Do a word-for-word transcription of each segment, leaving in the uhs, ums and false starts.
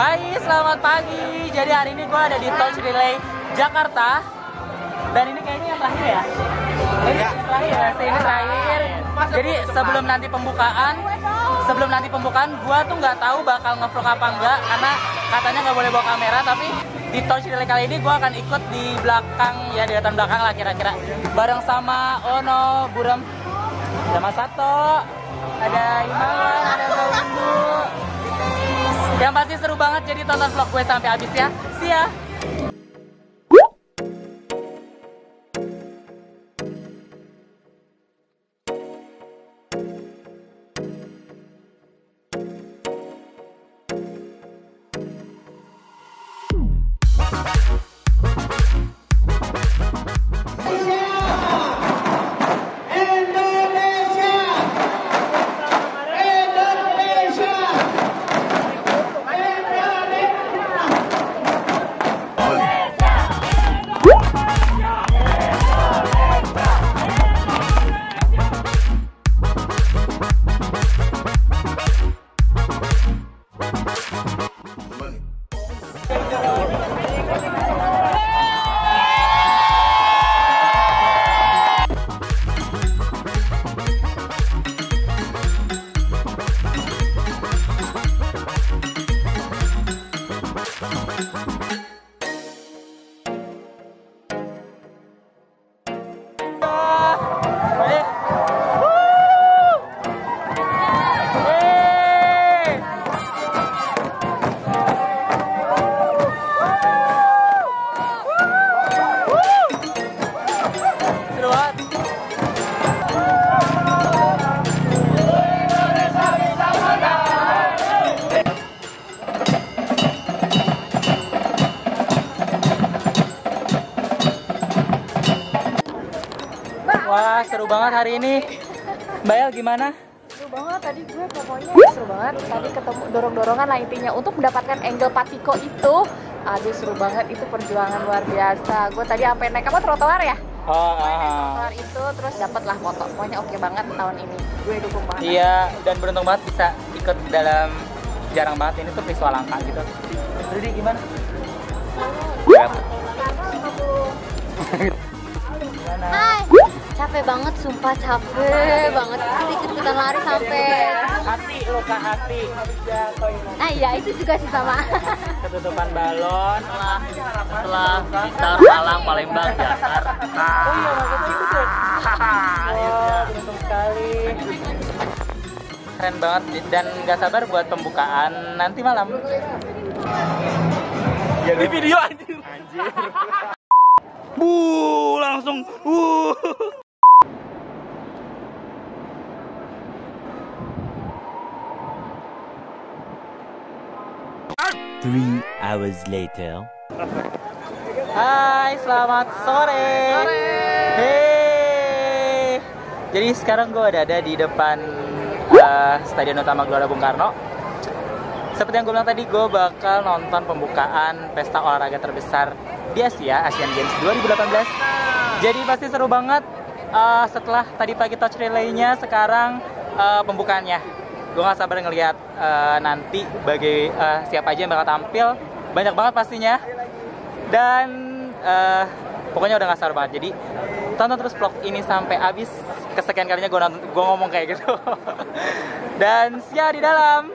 Hai, selamat pagi. Jadi hari ini gue ada di Tol Ciriley, Jakarta. Dan ini kayaknya yang terakhir ya? Ini yang terakhir ya, ini terakhir. Jadi sebelum nanti pembukaan, sebelum nanti pembukaan, gue tuh nggak tahu bakal ngevlog apa enggak, karena katanya nggak boleh bawa kamera. Tapi di Tol Ciriley kali ini gue akan ikut di belakang, ya di depan belakang lah kira-kira. Bareng sama Ono, Burem, sama Sato, ada Imawan, ada Windu. Yang pasti seru banget, jadi tonton vlog gue sampai habis ya. See ya. Wah, seru banget hari ini. Mbak El gimana? Seru banget, tadi gue pokoknya seru banget. Tadi ketemu dorong-dorongan lah intinya untuk mendapatkan angle patiko itu. Aduh seru banget, itu perjuangan luar biasa. Gue tadi sampai naik apa trotoar ya? Oh, Naik ah. trotoar itu terus dapet lah foto. Pokoknya oke banget tahun ini. Gue dukung banget. Iya, dan beruntung banget bisa ikut dalam, jarang banget ini tuh visual langka gitu. Rudy gimana? Ya. Hai, capek banget, sumpah capek banget. Ikut-ikutan lari sampai Hati, luka hati. nah iya itu juga sih sama. Ketutupan balon setelah setelah Blitar, Malang, Palembang, Jakarta. Oh iya, maksudnya itu tuh. Wah, beruntung sekali. Keren banget dan nggak sabar buat pembukaan nanti malam. Ya, di video anjir. Anjir. Bu, langsung. Uh. Three hours later. Hai, selamat sore. Sore. Hey. Jadi sekarang gue udah ada di depan uh, Stadion Utama Gelora Bung Karno. Seperti yang gue bilang tadi, gue bakal nonton pembukaan pesta olahraga terbesar di Asia, Asian Games dua ribu delapan belas. Jadi pasti seru banget. Uh, setelah tadi pagi touch relay-nya, sekarang uh, pembukaannya. Gue gak sabar ngeliat uh, nanti bagi uh, siapa aja yang bakal tampil. Banyak banget pastinya. Dan uh, pokoknya udah gak sabar banget. Jadi tonton terus vlog ini sampai habis. Kesekian kalinya gue gue ngomong kayak gitu. Dan siap di dalam.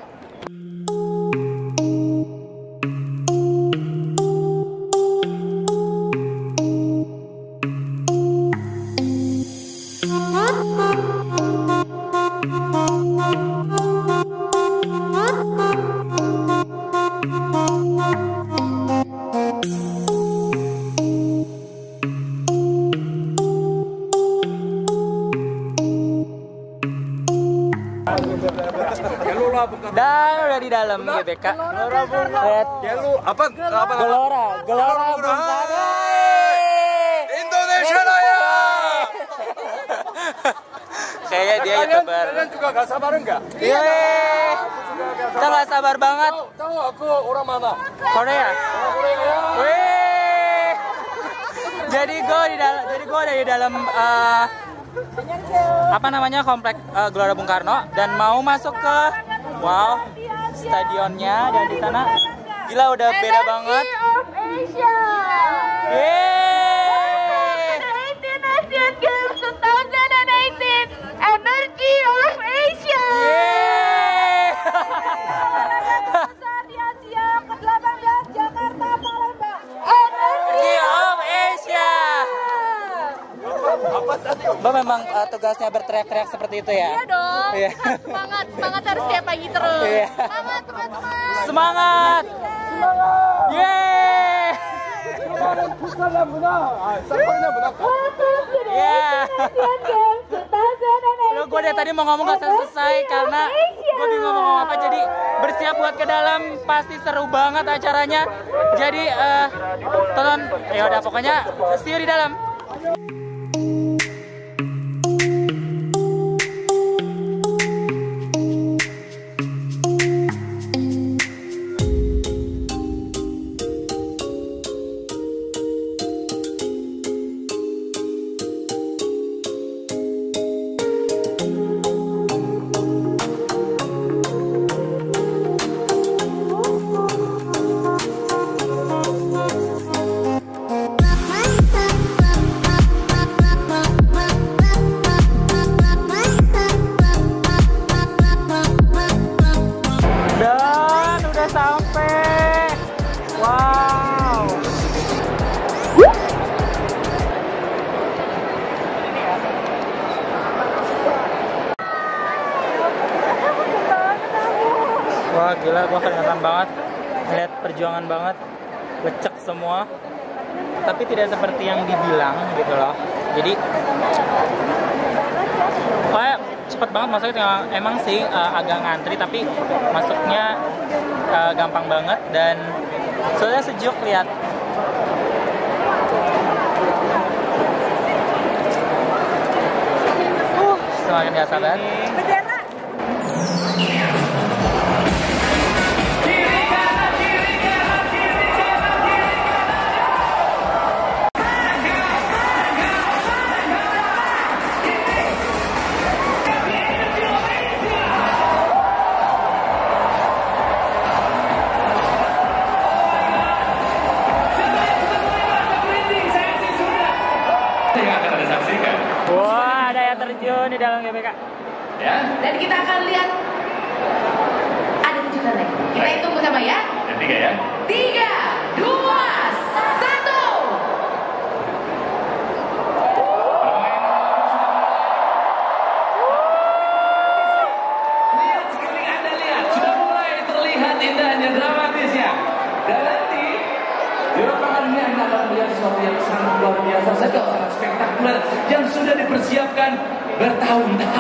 Dan udah di dalam G B K. Red. apa apa Gelora, Gelora Bung Karno. Indonesia Raya. Kayaknya dia YouTuber. Kalian juga gak sabar enggak? Iya. Kita nggak sabar banget. Tahu aku orang mana? Korea. Wih. Jadi gue di dalam, jadi gue ada di dalam uh, apa namanya komplek uh, Gelora Bung Karno dan mau masuk ke wow stadionnya, dan di sana Gila udah beda banget. of Asia. Yeay. eighteen Asian Games twenty eighteen. Energy of Asia. Yeay. Terbesar di Asia ke delapan belas Jakarta Palembang. Energy of Asia. Apa tadi? Mbak memang uh, tugasnya berteriak-teriak seperti itu ya? Iya dong. Iya. Semangat, semangat harus kayak pagi terus. Iya. Semangat teman-teman. Semangat. Yeay. 부산의 문화, 아, 쌍꺼리의 문화. Iya. Lo gue dari tadi mau ngomong gak selesai karena gue bingung mau ngomong apa, jadi bersiap buat ke dalam, pasti seru banget acaranya. Jadi eh tonton, ya udah pokoknya see you di dalam. Dan udah sampai. Wow. Wah gila, gua kelihatan banget, lihat perjuangan banget, lecek semua. Tapi tidak seperti yang dibilang gitu loh. Jadi kayak cepet banget masuknya, emang sih uh, agak ngantri tapi masuknya uh, gampang banget dan soalnya sejuk lihat. Uh, semakin gak sabar. Wah, ada air terjun di dalam G B K. Ya. Dan kita akan lihat ada kejutan lagi. Kita hitung bersama ya. Yang tiga ya. Tiga, dua, satu. Lihat sekali Anda lihat, sudah mulai terlihat indahnya, dramatisnya. Dan nanti di lapangan ini Anda akan melihat sesuatu yang sangat luar biasa, sangat spektakuler yang sudah dipersiapkan bertahun-tahun.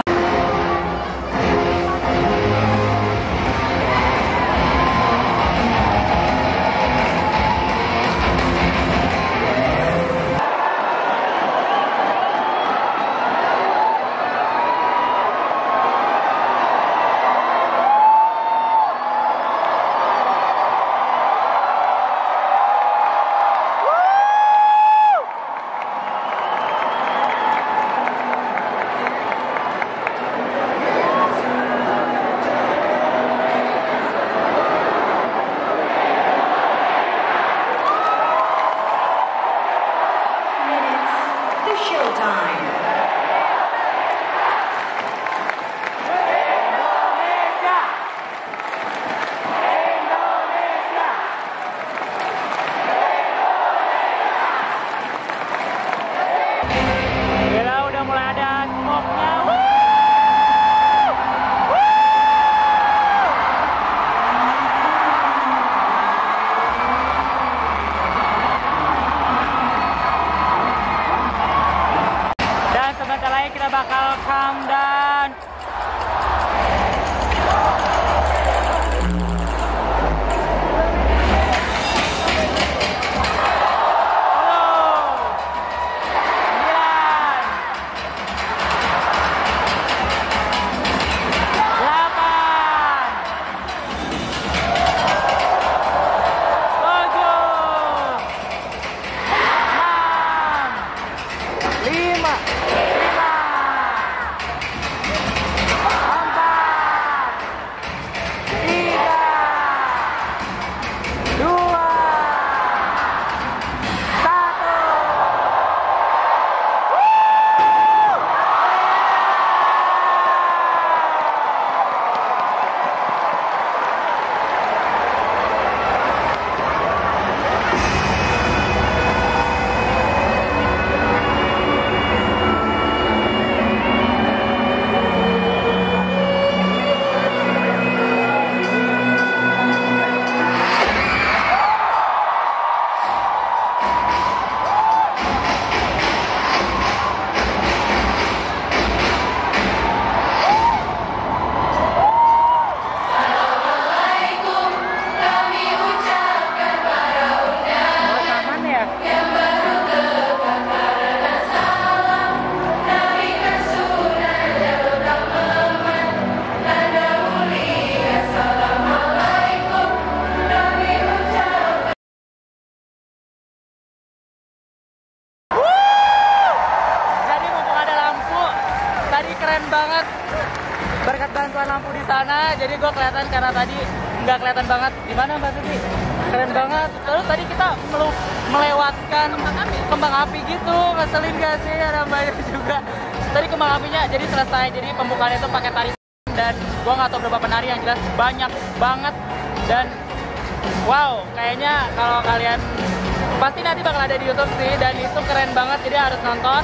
gue kelihatan karena tadi nggak kelihatan banget. Gimana Mbak Tuti? Keren banget. Terus tadi kita melu- melewatkan kembang api. kembang api gitu, ngeselin gak sih? Ada banyak juga. Tadi kembang apinya jadi selesai, jadi pembukaannya itu pakai tari dan gue nggak tahu berapa penari, yang jelas banyak banget. Dan wow, kayaknya kalau kalian pasti nanti bakal ada di YouTube sih, dan itu keren banget, jadi harus nonton.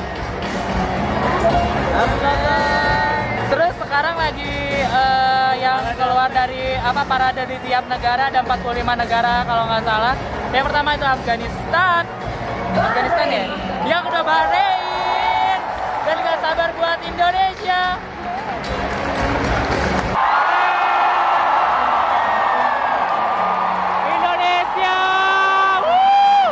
Terus sekarang lagi uh, yang keluar dari apa parade di tiap negara, ada empat puluh lima negara kalau nggak salah. Yang pertama itu Afghanistan, Afghanistan ya. Yang kedua Bahrain, dan nggak sabar buat Indonesia. Indonesia, woo!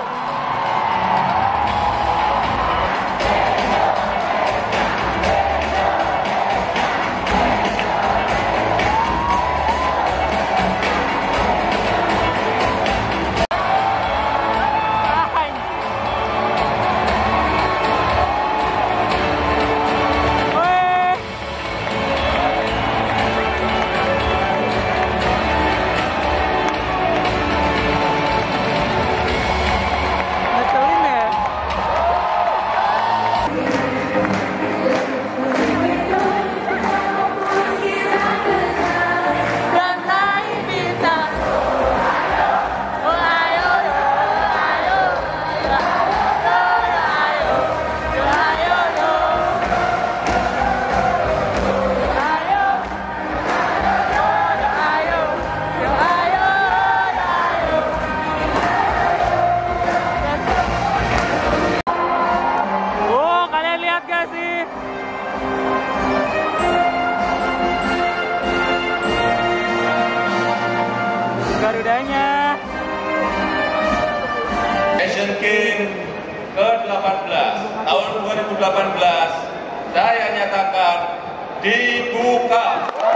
Garudanya. Asian Games ke delapan belas tahun dua ribu delapan belas saya nyatakan dibuka.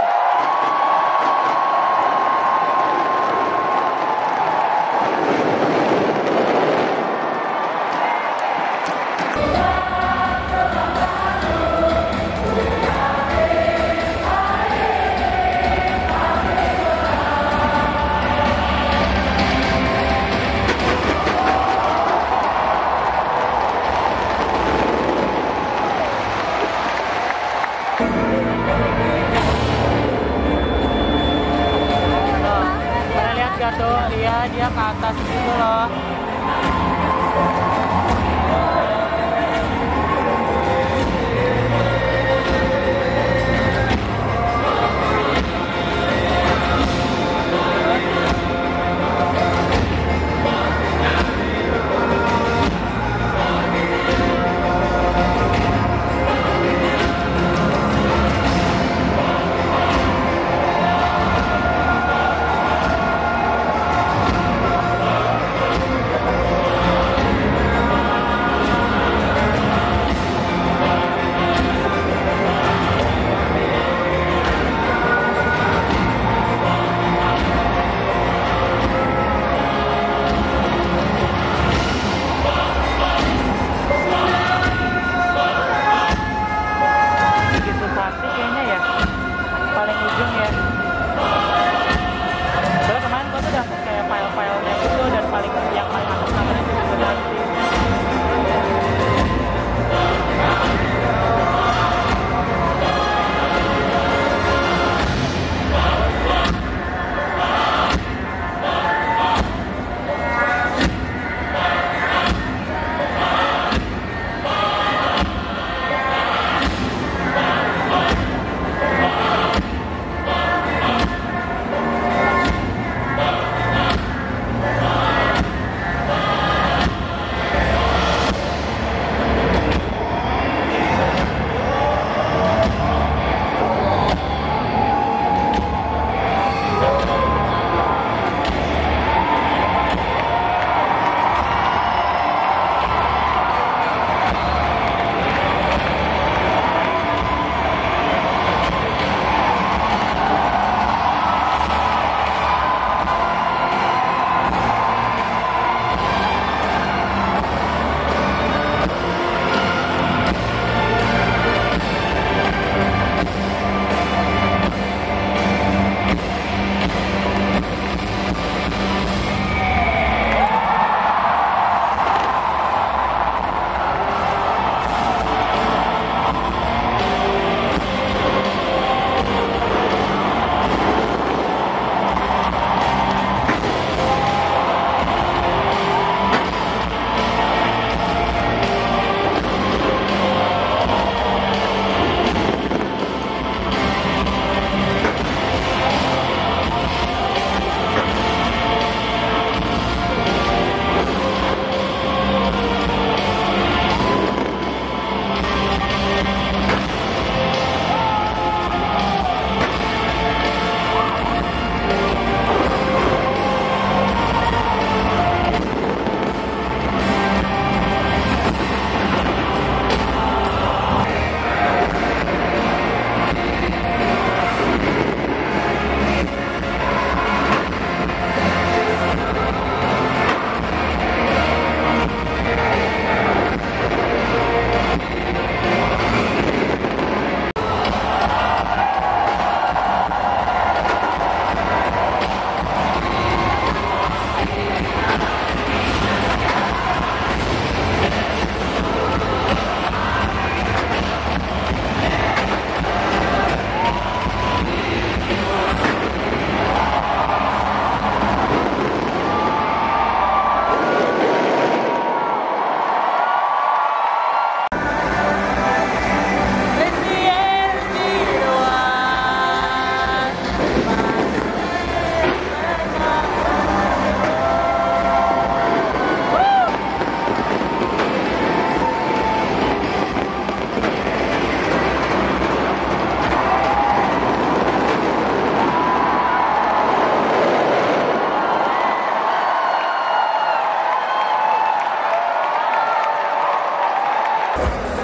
Tuh, iya dia ke atas gitu loh.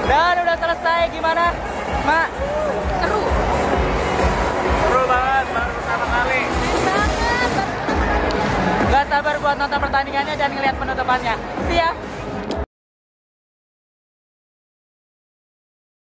Dan udah selesai, gimana, Mak? Seru. Seru banget, baru pertama kali. Gak sabar buat nonton pertandingannya dan ngeliat penutupannya. See ya.